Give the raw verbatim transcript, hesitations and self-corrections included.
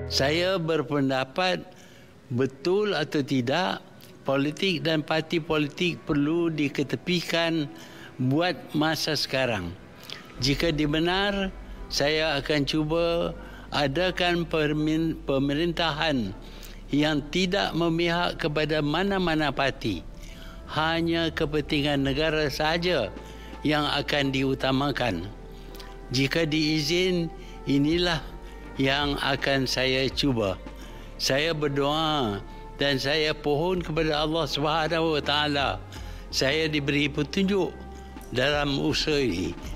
Saya berpendapat betul atau tidak, politik dan parti politik perlu diketepikan buat masa sekarang. Jika dibenar, saya akan cuba adakan pemerintahan yang tidak memihak kepada mana-mana parti. Hanya kepentingan negara sahaja yang akan diutamakan. Jika diizin, inilah yang akan saya cuba. Saya berdoa dan saya pohon kepada Allah Subhanahu Wa Taala saya diberi petunjuk dalam usaha ini.